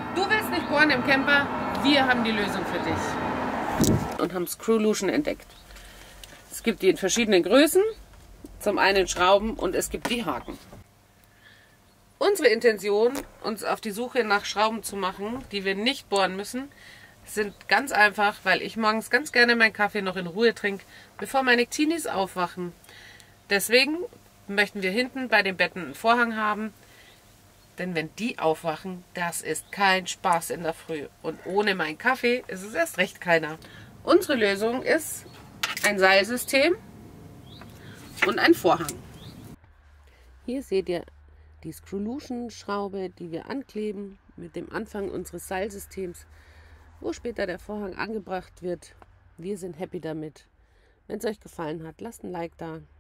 Du willst nicht bohren im Camper? Wir haben die Lösung für dich. Und haben Screwlution entdeckt. Es gibt die in verschiedenen Größen. Zum einen Schrauben und es gibt die Haken. Unsere Intention, uns auf die Suche nach Schrauben zu machen, die wir nicht bohren müssen, sind ganz einfach, weil ich morgens ganz gerne meinen Kaffee noch in Ruhe trinke, bevor meine Teenies aufwachen. Deswegen möchten wir hinten bei den Betten einen Vorhang haben, denn wenn die aufwachen, das ist kein Spaß in der Früh. Und ohne meinen Kaffee ist es erst recht keiner. Unsere Lösung ist ein Seilsystem und ein Vorhang. Hier seht ihr die Screwlution-Schraube, die wir ankleben mit dem Anfang unseres Seilsystems, wo später der Vorhang angebracht wird. Wir sind happy damit. Wenn es euch gefallen hat, lasst ein Like da.